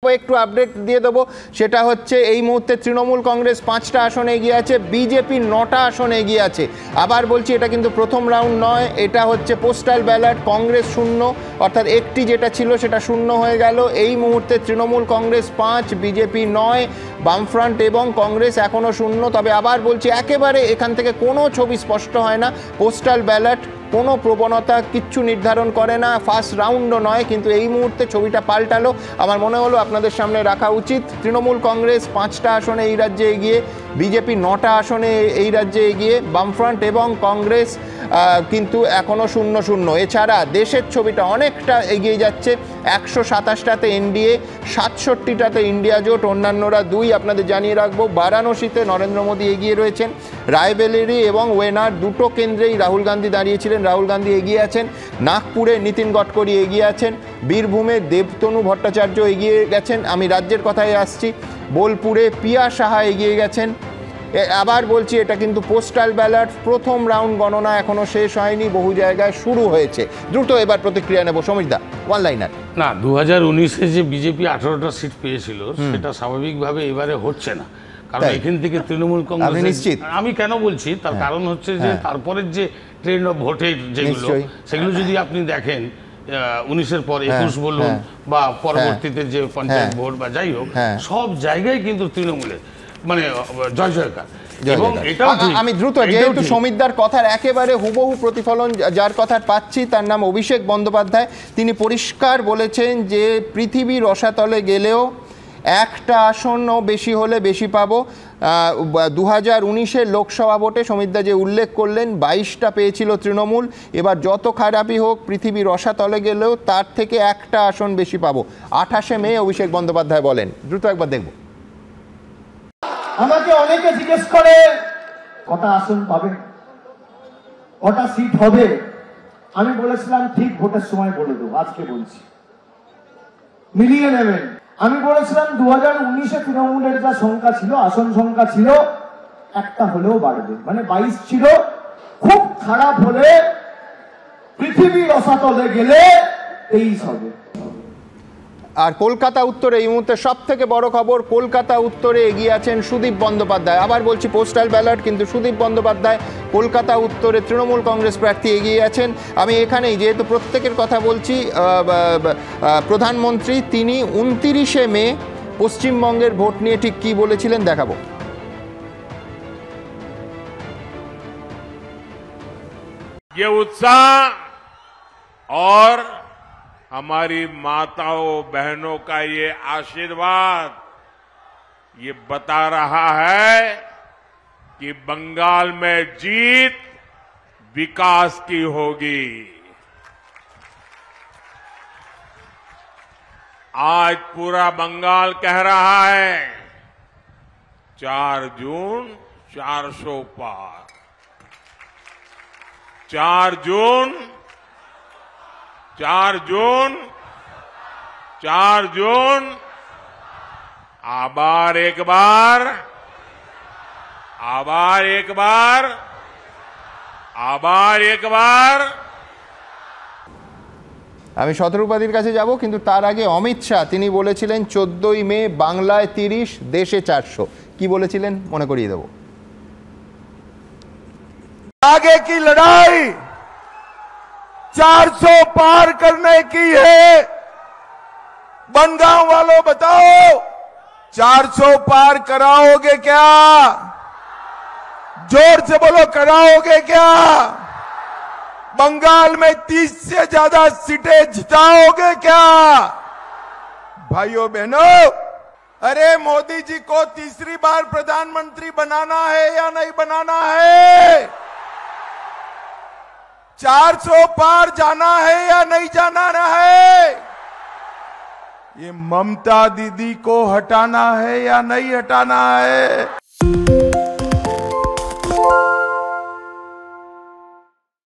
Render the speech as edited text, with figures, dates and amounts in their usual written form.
একটু আপডেট দিয়ে দেবো, সেটা হচ্ছে এই মুহূর্তে তৃণমূল কংগ্রেস 5টা আসনে এগিয়ে আছে, বিজেপি 9টা আসনে এগিয়ে আছে। আবার বলছি, এটা কিন্তু প্রথম রাউন্ড নয়, এটা হচ্ছে পোস্টাল ব্যালট। কংগ্রেস 0, অর্থাৎ একটি যেটা ছিল সেটা 0 হয়ে গেল। এই মুহূর্তে তৃণমূল কংগ্রেস 5, বিজেপি 9, বামফ্রন্ট এবং কংগ্রেস এখনও 0। তবে আবার বলছি, একেবারে এখান থেকে কোনো ছবি স্পষ্ট হয় না। পোস্টাল ব্যালট কোনো প্রবণতা কিচ্ছু নির্ধারণ করে না, ফার্স্ট রাউন্ডও নয়, কিন্তু এই মুহূর্তে ছবিটা পাল্টালো। আমার মনে হলো আপনাদের সামনে রাখা উচিত। তৃণমূল কংগ্রেস 5টা আসনে এই রাজ্যে এগিয়ে, বিজেপি 9টা আসনে এই রাজ্যে এগিয়ে, বামফ্রন্ট এবং কংগ্রেস কিন্তু এখনও 0-0। এছাড়া দেশের ছবিটা অনেকটা এগিয়ে যাচ্ছে। 127টাতে এনডিএ, 67টাতে ইন্ডিয়া জোট, অন্যান্যরা 2। আপনাদের জানিয়ে রাখবো, বারাণসীতে নরেন্দ্র মোদী এগিয়ে রয়েছেন, রায়বেরেলি এবং ওয়েনার দুটো কেন্দ্রেই রাহুল গান্ধী দাঁড়িয়েছিলেন, রাহুল গান্ধী এগিয়ে আছেন। নাগপুরে নীতিন গডকরি এগিয়ে আছেন, বীরভূমে দেবতনু ভট্টাচার্য এগিয়ে গেছেন। আমি রাজ্যের কথায় আসছি, বোলপুরে পিয়া সাহা এগিয়ে গেছেন। আবার বলছি, এটা কিন্তু পোস্টাল ব্যালট, প্রথম রাউন্ড গণনা এখনো শেষ হয়নি, বহু জায়গায় শুরু হয়েছে। দ্রুত এবার প্রতিক্রিয়া নেব। সমীরদা, ওয়ান লাইনার। না, 2019-এ যে বিজেপি 18টা সিট পেয়েছিল সেটা স্বাভাবিকভাবে এবারে হচ্ছে না, কারণ এখান থেকে তৃণমূল কংগ্রেস নিশ্চিত। আমি কেন বলছি, তার কারণ হচ্ছে যে তারপরের যে ট্রেন্ড অফ ভোটের যেগুলো, সেগুলো যদি আপনি দেখেন 19-এর পর 21 বলুন বা পরবর্তীতে যে পঞ্চায়েত ভোট বা যাই হোক, সব জায়গায় কিন্তু তৃণমূলের মানে জয় জয়কার। এবং এটাও আমি দ্রুত, যেহেতু সমীরদার কথার একেবারে হুবহু প্রতিফলন যার কথা পাচ্ছি, তার নাম অভিষেক বন্দ্যোপাধ্যায়। তিনি পরিষ্কার বলেছেন যে পৃথিবীর রসাতলে গেলেও একটা আসনও বেশি হলে বেশি পাবো। 2019-এর লোকসভা ভোটে সমীরদা যে উল্লেখ করলেন 22টা পেয়েছিল তৃণমূল, এবার যত খারাপই হোক পৃথিবীর রসাতলে গেলেও তার থেকে একটা আসন বেশি পাবো। 28শে মে অভিষেক বন্দ্যোপাধ্যায় বলেন, দ্রুত একবার দেখব। আমাকে অনেকে জিজ্ঞেস করে কটা আসন পাবে, কটা সিট হবে। আমি বলেছিলাম ঠিক ভোটের সময় বলে দেবো, আজকে বলছি মিলিয়ে নেবেন। আমি বলেছিলাম 2019-এ তৃণমূলের যা সংখ্যা ছিল, আসন সংখ্যা ছিল, একটা হলেও বাড়বে, মানে 22 ছিল। খুব খারাপ হলে পৃথিবীর রসাতলে গেলে 23 হবে। আর কলকাতা উত্তরে এই মুহূর্তে সব থেকে বড় খবর, কলকাতা উত্তরে এগিয়ে আছেন সুদীপ বন্দ্যোপাধ্যায়। আবার বলছি পোস্টাল ব্যালট, কিন্তু সুদীপ বন্দ্যোপাধ্যায় কলকাতা উত্তরে তৃণমূল কংগ্রেস প্রার্থী এগিয়ে আছেন। আমি এখানেই যেহেতু প্রত্যেকের কথা বলছি, প্রধানমন্ত্রী তিনি 29শে মে পশ্চিমবঙ্গের ভোট নিয়ে ঠিক কী বলেছিলেন দেখাবো। ये उत्साह और हमारी माताओं बहनों का ये आशीर्वाद ये बता रहा है कि बंगाल में जीत विकास की होगी। आज पूरा बंगाल कह रहा है 4 जून 400 पार, 4 जून 4 जून 4 जून आबार एक बार, आबार एक बार, आबार एक बार। আমি শতরূপাদির কাছে যাব, কিন্তু তার আগে অমিত শাহ তিনি বলেছিলেন 14ই মে বাংলায় 30, দেশে 400। কি বলেছিলেন মনে করিয়ে দেব। आगे की लड़ाई 400 पार करने की है। बनगांव वालों बताओ, 400 पार कराओगे क्या? जोर से बोलो, कराओगे क्या? बंगाल में 30 से ज्यादा सीटें जिताओगे क्या? भाइयों बहनों, अरे मोदी जी को तीसरी बार प्रधानमंत्री बनाना है या नहीं बनाना है? 400 पार जाना है या नहीं जाना है? ये ममता दीदी को हटाना है या नहीं हटाना है?